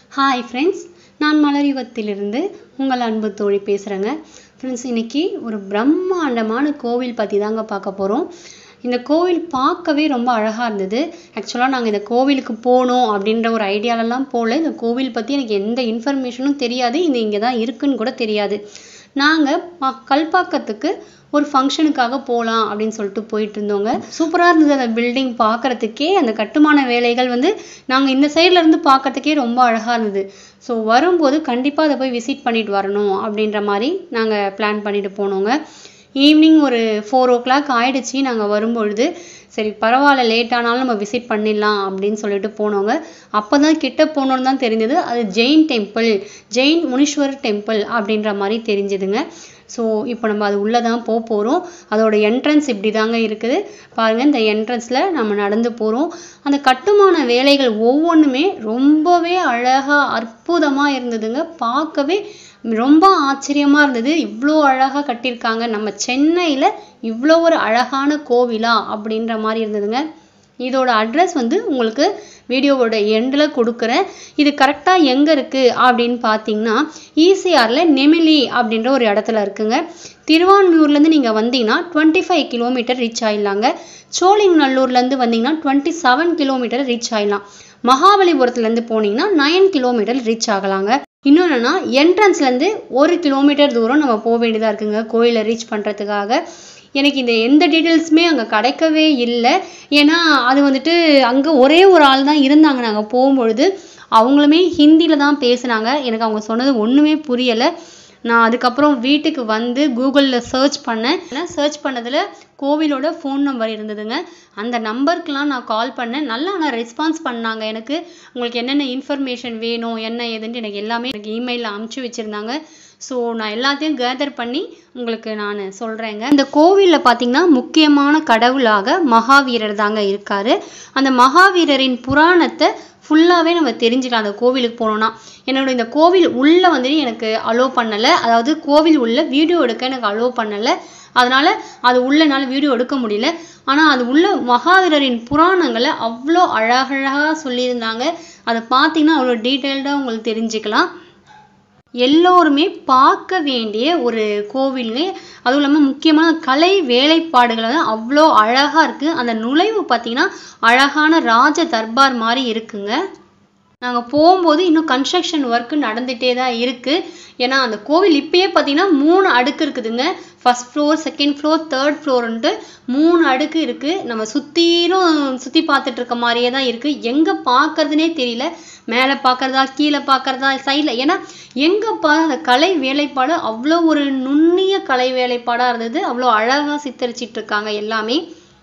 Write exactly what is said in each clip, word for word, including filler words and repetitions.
Hi friends, நான் மலர்யுகத்திலிருந்து உங்கள் அன்பு தோழி பேசுகிறேங்க. ஃப்ரெண்ட்ஸ், இன்றைக்கி ஒரு பிரம்மாண்டமான கோவில் பற்றி தாங்க பார்க்க போகிறோம். இந்த கோவில் பார்க்கவே ரொம்ப அழகாக இருந்தது. ஆக்சுவலாக நாங்கள் இந்த கோவிலுக்கு போகணும் அப்படின்ற ஒரு ஐடியாலெல்லாம் போகல. இந்த கோவில் பற்றி எனக்கு எந்த இன்ஃபர்மேஷனும் தெரியாது, இது இங்கே தான் இருக்குன்னு கூட தெரியாது. நாங்கள் கல்பாக்கத்துக்கு ஒரு ஃபங்க்ஷனுக்காக போகலாம் அப்படின்னு சொல்லிட்டு போயிட்டு இருந்தோங்க. சூப்பராக இருந்தது அந்த பில்டிங் பார்க்குறதுக்கே. அந்த கட்டுமான வேலைகள் வந்து நாங்கள் இந்த சைடில் இருந்து பார்க்கறதுக்கே ரொம்ப அழகாக இருந்தது. ஸோ வரும்போது கண்டிப்பாக அதை போய் விசிட் பண்ணிட்டு வரணும் அப்படின்ற மாதிரி நாங்கள் பிளான் பண்ணிட்டு போனோங்க. ஈவினிங் ஒரு ஃபோர் ஓ கிளாக் ஆயிடுச்சு நாங்கள் வரும்பொழுது. சரி பரவாயில்ல, லேட் ஆனாலும் நம்ம விசிட் பண்ணிடலாம் அப்படின்னு சொல்லிட்டு போனோங்க. அப்போ தான் கிட்ட போனோன்னு தான் தெரிஞ்சது அது ஜெயின் டெம்பிள், ஜெயின் முனீஸ்வரர் டெம்பிள் அப்படின்ற மாதிரி தெரிஞ்சதுங்க. ஸோ இப்போ நம்ம அது உள்ளே தான் போக போகிறோம். அதோட என்ட்ரன்ஸ் இப்படி தாங்க இருக்குது பாருங்கள். இந்த என்ட்ரன்ஸில் நம்ம நடந்து போகிறோம். அந்த கட்டுமான வேலைகள் ஒவ்வொன்றுமே ரொம்பவே அழகாக அற்புதமாக இருந்ததுங்க. பார்க்கவே ரொம்ப ஆச்சரியமாக இருந்தது. இவ்வளோ அழகாக கட்டியிருக்காங்க, நம்ம சென்னையில் இவ்வளோ ஒரு அழகான கோவிலா அப்படின்ற மாதிரி இருந்ததுங்க. இதோட அட்ரஸ் வந்து உங்களுக்கு வீடியோவோட எண்டில் கொடுக்குறேன். இது கரெக்டாக எங்கே இருக்குது அப்படின்னு பார்த்தீங்கன்னா ஈசிஆரில் நெமிலி அப்படின்ற ஒரு இடத்துல இருக்குங்க. திருவான்மியூர்லேருந்து நீங்கள் வந்தீங்கன்னா டுவெண்ட்டி ஃபைவ் கிலோமீட்டர் ரீச் ஆகிடலாங்க. சோழிங்கநல்லூர்லேருந்து வந்தீங்கன்னா டுவெண்ட்டி செவன் கிலோமீட்டர் ரீச் ஆகிடலாம். மகாபலிபுரத்துலேருந்து போனீங்கன்னா நைன் கிலோமீட்டர் ரீச் ஆகலாங்க. இன்னொன்றுனா என்ட்ரன்ஸ்லேருந்து ஒரு கிலோமீட்டர் தூரம் நம்ம போக வேண்டியதாக இருக்குங்க கோயிலை ரீச் பண்ணுறதுக்காக. எனக்கு இந்த எந்த டீட்டெயில்ஸுமே அங்கே கிடைக்கவே இல்லை. ஏன்னா அது வந்துட்டு அங்கே ஒரே ஒரு ஆள் தான் இருந்தாங்க நாங்கள் போகும்பொழுது. அவங்களுமே ஹிந்தியில் தான் பேசுனாங்க. எனக்கு அவங்க சொன்னது ஒன்றுமே புரியலை. நான் அதுக்கப்புறம் வீட்டுக்கு வந்து கூகுளில் சர்ச் பண்ணேன். சர்ச் பண்ணதில் கோவிலோட ஃபோன் நம்பர் இருந்ததுங்க. அந்த நம்பருக்கெலாம் நான் கால் பண்ணேன். நல்லா ஆனால் ரெஸ்பான்ஸ் பண்ணாங்க. எனக்கு உங்களுக்கு என்னென்ன இன்ஃபர்மேஷன் வேணும் என்ன ஏதுன்ட்டு எனக்கு எல்லாமே எனக்கு இமெயிலில் அனுப்பிச்சி வச்சுருந்தாங்க. ஸோ நான் எல்லாத்தையும் கேதர் பண்ணி உங்களுக்கு நான் சொல்கிறேங்க. இந்த கோவிலில் பார்த்திங்கன்னா முக்கியமான கடவுளாக மகாவீரர் தாங்க இருக்கார். அந்த மகாவீரரின் புராணத்தை ஃபுல்லாகவே நம்ம தெரிஞ்சுக்கலாம் அந்த கோவிலுக்கு போனோன்னா. என்னோட இந்த கோவில் உள்ளே வந்துட்டு எனக்கு அலோவ் பண்ணலை, அதாவது கோவில் உள்ள வீடியோ எடுக்க எனக்கு அலோவ் பண்ணலை. அதனால் அது உள்ளனால வீடியோ எடுக்க முடியல. ஆனால் அது உள்ள மகாவீரரின் புராணங்களை அவ்வளோ அழகழகாக சொல்லியிருந்தாங்க. அதை பார்த்தீங்கன்னா அவ்வளோ டீட்டெயில்டாக உங்களுக்கு தெரிஞ்சுக்கலாம். எல்லோருமே பார்க்க வேண்டிய ஒரு கோவிலுங்க. அதுவும் இல்லாமல் முக்கியமான கலை வேலைப்பாடுகள் வந்து அவ்வளோ அழகாக இருக்குது. அந்த நுழைவு பார்த்திங்கன்னா அழகான ராஜ தர்பார் மாதிரி இருக்குங்க. நாங்கள் போகும்போது இன்னும் கன்ஸ்ட்ரக்ஷன் ஒர்க்கு நடந்துகிட்டே தான் இருக்குது. ஏன்னா அந்த கோவில் இப்பயே பார்த்தீங்கன்னா மூணு அடுக்கு இருக்குதுங்க. First floor, second floor, third ஃப்ளோருன்ட்டு மூணு அடுக்கு இருக்குது. நம்ம சுற்றிலும் சுற்றி பார்த்துட்டு இருக்க மாதிரியே தான் இருக்குது. எங்கே பார்க்கறதுனே தெரியல, மேலே பார்க்குறதா கீழே பார்க்குறதா சைடில். ஏன்னா எங்கே பா அந்த கலை வேலைப்பாடு அவ்வளோ ஒரு நுண்ணிய கலை வேலைப்பாடாக இருந்தது. அவ்வளோ அழகாக சித்தரிச்சிட்டு இருக்காங்க எல்லாமே.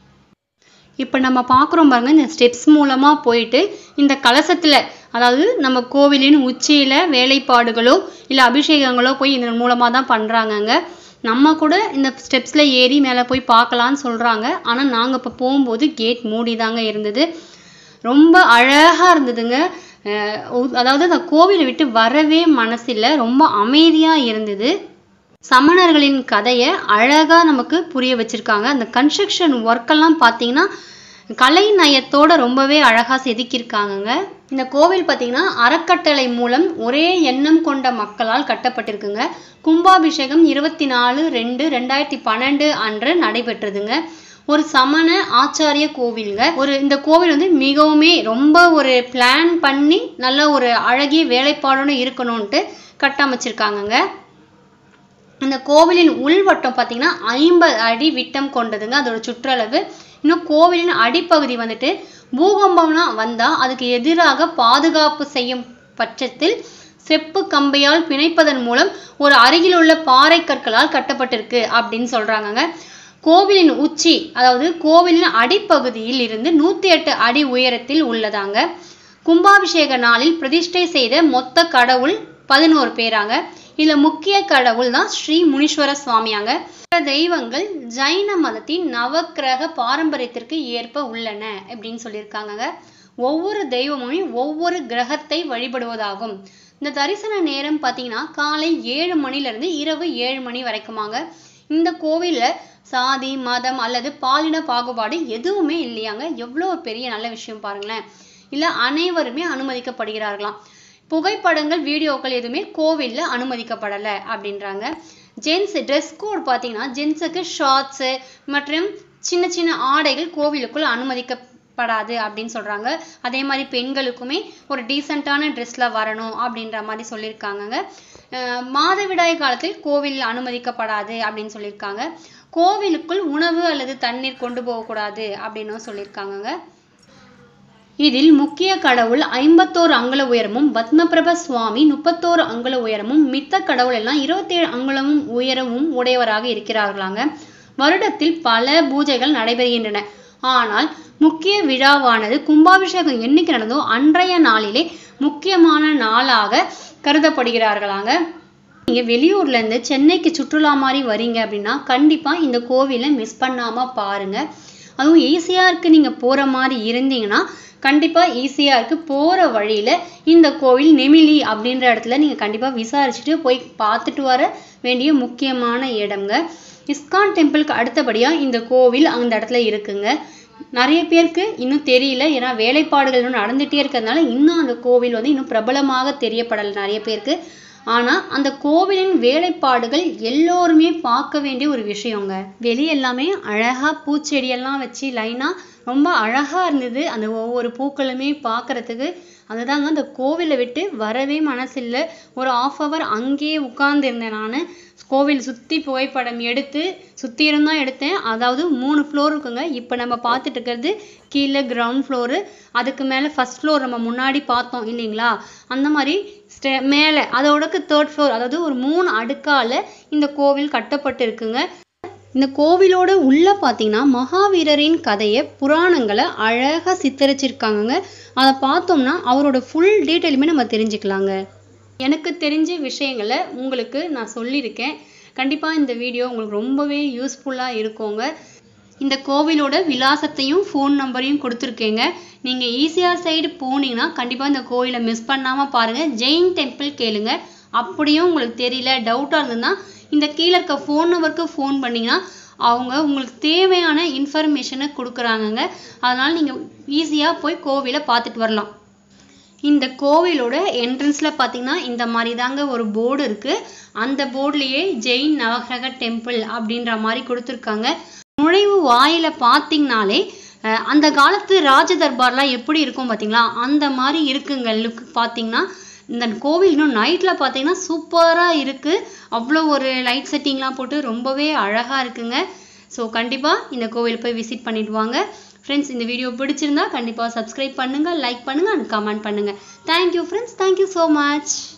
இப்போ நம்ம பார்க்குறோம் பாருங்க, இந்த ஸ்டெப்ஸ் மூலமாக போயிட்டு இந்த கலசத்தில், அதாவது நம்ம கோவிலின் உச்சியில் வேலைப்பாடுகளோ இல்லை அபிஷேகங்களோ போய் இதன் மூலமாக தான் பண்ணுறாங்கங்க. நம்ம கூட இந்த ஸ்டெப்ஸில் ஏறி மேலே போய் பார்க்கலான்னு சொல்கிறாங்க. ஆனால் நாங்கள் இப்போ போகும்போது கேட் மூடி தாங்க இருந்தது. ரொம்ப அழகாக இருந்ததுங்க. அதாவது அந்த கோவிலை விட்டு வரவே மனசில்லை, ரொம்ப அமைதியாக இருந்தது. சமணர்களின் கதையை அழகாக நமக்கு புரிய வச்சுருக்காங்க. அந்த கன்ஸ்ட்ரக்ஷன் ஒர்க்கெல்லாம் பார்த்தீங்கன்னா கலை நயத்தோட ரொம்பவே அழகாக செதுக்கியிருக்காங்கங்க. இந்த கோவில் பார்த்தீங்கன்னா அறக்கட்டளை மூலம் ஒரே எண்ணம் கொண்ட மக்களால் கட்டப்பட்டிருக்குங்க. கும்பாபிஷேகம் இருபத்தி நாலு ரெண்டு ரெண்டாயிரத்தி பன்னெண்டு அன்று நடைபெற்றதுங்க. ஒரு சமண ஆச்சாரிய கோவிலுங்க. ஒரு இந்த கோவில் வந்து மிகவுமே ரொம்ப ஒரு பிளான் பண்ணி நல்ல ஒரு அழகிய வேலைப்பாடோடு இருக்கணும்ன்ட்டு கட்டமைச்சிருக்காங்கங்க. இந்த கோவிலின் உள்வட்டம் பார்த்தீங்கன்னா ஐம்பது அடி விட்டம் கொண்டதுங்க அதோட சுற்றளவு. இன்னும் கோவிலின் அடிப்பகுதி வந்துட்டு பூகம்பம்லாம் வந்தால் அதுக்கு எதிராக பாதுகாப்பு செய்யும் பட்சத்தில் செப்பு கம்பியால் பிணைப்பதன் மூலம் ஒரு அருகில் உள்ள பாறை கற்களால் கட்டப்பட்டிருக்கு அப்படின்னு சொல்கிறாங்கங்க. கோவிலின் உச்சி, அதாவது கோவிலின் அடிப்பகுதியில் இருந்து நூற்றி எட்டு அடி உயரத்தில் உள்ளதாங்க. கும்பாபிஷேக நாளில் பிரதிஷ்டை செய்த மொத்த கடவுள் பதினோரு பேராங்க. இதில் முக்கிய கடவுள் தான் ஸ்ரீ முனீஸ்வர சுவாமியாங்க. தெய்வங்கள் ஜைன மதத்தின் நவக்கிரக பாரம்பரியத்திற்கு ஏற்ப உள்ளன அப்படின்னு சொல்லியிருக்காங்க. ஒவ்வொரு தெய்வமுமே ஒவ்வொரு கிரகத்தை வழிபடுவதாகும். இந்த தரிசன நேரம் பார்த்தீங்கன்னா காலை ஏழு மணிலேருந்து இரவு ஏழு மணி வரைக்குமாங்க. இந்த கோவிலில் சாதி மதம் அல்லது பாலின பாகுபாடு எதுவுமே இல்லையாங்க. எவ்வளோ பெரிய நல்ல விஷயம் பாருங்களேன். இல்லை அனைவருமே அனுமதிக்கப்படுகிறார்களாம். புகைப்படங்கள் வீடியோக்கள் எதுவுமே கோவிலில் அனுமதிக்கப்படலை அப்படின்றாங்க. ஜென்ஸ் ட்ரெஸ் கோட் பார்த்தீங்கன்னா ஜென்ஸுக்கு ஷார்ட்ஸு மற்றும் சின்ன சின்ன ஆடைகள் கோவிலுக்குள் அனுமதிக்கப்படாது அப்படின்னு சொல்கிறாங்க. அதே மாதிரி பெண்களுக்குமே ஒரு டீசெண்டான ட்ரெஸ்ஸில் வரணும் அப்படின்ற மாதிரி சொல்லியிருக்காங்க. மாதவிடாய் காலத்தில் கோவில் அனுமதிக்கப்படாது அப்படின்னு சொல்லியிருக்காங்க. கோவிலுக்குள் உணவு அல்லது தண்ணீர் கொண்டு போகக்கூடாது அப்படின்னு சொல்லியிருக்காங்க. இதில் முக்கிய கடவுள் ஐம்பத்தோரு அங்குல உயரமும் பத்மபிரப சுவாமி முப்பத்தோரு அங்குல உயரமும் மித்த கடவுள் எல்லாம் இருபத்தேழு அங்குலமும் உயரமும் உடையவராக இருக்கிறார்களாங்க. வருடத்தில் பல பூஜைகள் நடைபெறுகின்றன. ஆனால் முக்கிய விழாவானது கும்பாபிஷேகம் என்னைக்கு நடந்தோ அன்றைய நாளிலே முக்கியமான நாளாக கருதப்படுகிறார்களாங்க. நீங்க வெளியூர்ல இருந்து சென்னைக்கு சுற்றுலா மாதிரி வரீங்க அப்படின்னா கண்டிப்பா இந்த கோவிலை மிஸ் பண்ணாம பாருங்க. அதுவும் ஈசிஆருக்கு நீங்க போற மாதிரி இருந்தீங்கன்னா கண்டிப்பா ஈசிஆருக்கு போற வழியில இந்த கோவில் நெமிலி அப்படின்ற இடத்துல நீங்க கண்டிப்பா விசாரிச்சுட்டு போய் பார்த்துட்டு வர வேண்டிய முக்கியமான இடம்ங்க. இஸ்கான் டெம்பிளுக்கு அடுத்தபடியா இந்த கோவில் அந்த இடத்துல இருக்குங்க. நிறைய பேருக்கு இன்னும் தெரியல, ஏன்னா வேலைப்பாடுகள் இன்னும் நடந்துட்டே இருக்கிறதுனால இன்னும் அந்த கோவில் வந்து இன்னும் பிரபலமாக தெரியப்படலை நிறைய பேருக்கு. ஆனா அந்த கோவிலின் வேலைப்பாடுகள் எல்லோருமே பார்க்க வேண்டிய ஒரு விஷயங்க. வெளியே எல்லாமே அழகா பூச்செடியெல்லாம் வச்சு லைனா ரொம்ப அழகா இருந்தது. அந்த ஒவ்வொரு பூக்களுமே பார்க்கறதுக்கு அதுதாங்க அந்த கோவிலை விட்டு வரவே மனசில்லை. ஒரு ஆஃப் ஹவர் அங்கேயே உட்கார்ந்து இருந்தேன். நான் கோவில் சுற்றி புகைப்படம் எடுத்து சுற்றி இருந்தால் எடுத்தேன். அதாவது மூணு ஃப்ளோர் இருக்குங்க. இப்போ நம்ம பார்த்துட்டு இருக்கிறது கீழே கிரவுண்ட் ஃப்ளோரு, அதுக்கு மேலே ஃபர்ஸ்ட் ஃப்ளோர் நம்ம முன்னாடி பார்த்தோம் இல்லைங்களா, அந்த மாதிரி ஸ்டே மேலே அதோடக்கு தேர்ட் ஃப்ளோர், அதாவது ஒரு மூணு அடுக்கால இந்த கோவில் கட்டப்பட்டு இருக்குங்க. இந்த கோவிலோட உள்ள பார்த்தீங்கன்னா மகாவீரரின் கதையை புராணங்களை அழகாக சித்தரிச்சிருக்காங்க. அதை பார்த்தோம்னா அவரோட ஃபுல் டீட்டெயிலுமே நம்ம தெரிஞ்சுக்கலாங்க. எனக்கு தெரிஞ்ச விஷயங்களை உங்களுக்கு நான் சொல்லியிருக்கேன். கண்டிப்பாக இந்த வீடியோ உங்களுக்கு ரொம்பவே யூஸ்ஃபுல்லாக இருக்குங்க. இந்த கோவிலோட விலாசத்தையும் ஃபோன் நம்பரையும் கொடுத்துருக்கேங்க. நீங்கள் ஈசிஆர் சைடு போனீங்கன்னா கண்டிப்பாக இந்த கோவிலை மிஸ் பண்ணாமல் பாருங்கள். ஜெயின் டெம்பிள் கேளுங்க. அப்படியும் உங்களுக்கு தெரியல, டவுட்டாக இருந்ததுன்னா இந்த கீழே இருக்க ஃபோன் நம்பருக்கு ஃபோன் பண்ணிங்கன்னா அவங்க உங்களுக்கு தேவையான இன்ஃபர்மேஷனை கொடுக்குறாங்கங்க. அதனால் நீங்கள் ஈஸியாக போய் கோவிலை பார்த்துட்டு வரலாம். இந்த கோவிலோட என்ட்ரன்ஸில் பார்த்தீங்கன்னா இந்த மாதிரி தாங்க ஒரு போர்டு இருக்குது. அந்த போர்ட்லேயே ஜெயின் நவகிரக டெம்பிள் அப்படின்ற மாதிரி கொடுத்துருக்காங்க. நுழைவு வாயில பார்த்தீங்கனாலே அந்த காலத்து ராஜ தர்பார்லாம் எப்படி இருக்கும் பார்த்தீங்களா, அந்த மாதிரி இருக்குங்க. லுக் பார்த்தீங்கன்னா இந்த கோவில் இன்னும் நைட்டில் பார்த்தீங்கன்னா சூப்பராக இருக்குது. அவ்வளோ ஒரு லைட் செட்டிங்லாம் போட்டு ரொம்பவே அழகாக இருக்குங்க. ஸோ கண்டிப்பாக இந்த கோவில் போய் விசிட் பண்ணிட்டு வாங்க. ஃப்ரெண்ட்ஸ், இந்த வீடியோ பிடிச்சிருந்தா கண்டிப்பாக சப்ஸ்கிரைப் பண்ணுங்கள், லைக் பண்ணுங்கள் அண்ட் கமெண்ட் பண்ணுங்கள். Thank you friends, thank you so much.